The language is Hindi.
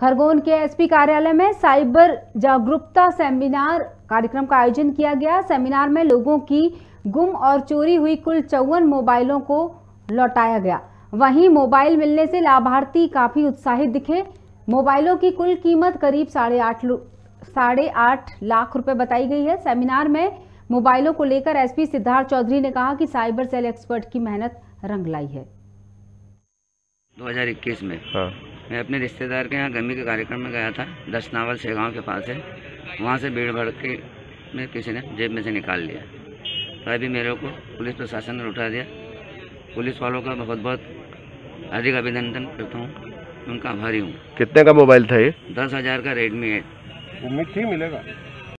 खरगोन के एसपी कार्यालय में साइबर जागरूकता सेमिनार कार्यक्रम का आयोजन किया गया। सेमिनार में लोगों की गुम और चोरी हुई कुल 54 मोबाइलों को लौटाया गया। वहीं मोबाइल मिलने से लाभार्थी काफी उत्साहित दिखे। मोबाइलों की कुल कीमत करीब 8.5 लाख रुपए बताई गई है। सेमिनार में मोबाइलों को लेकर एसपी सिद्धार्थ चौधरी ने कहा कि साइबर सेल एक्सपर्ट की मेहनत रंग लाई है। 2021 में मैं अपने रिश्तेदार के यहाँ गमी के कार्यक्रम में गया था। 10 नावल से गाँव के पास है। वहाँ से भीड़ भड़ के में किसी ने जेब में से निकाल लिया। तो अभी मेरे को पुलिस प्रशासन ने उठा दिया। पुलिस वालों का बहुत बहुत अधिक अभिनंदन करता हूँ, उनका आभारी हूँ। कितने का मोबाइल था ये? 10,000 का रेडमी 8। उम्मीद थी मिलेगा?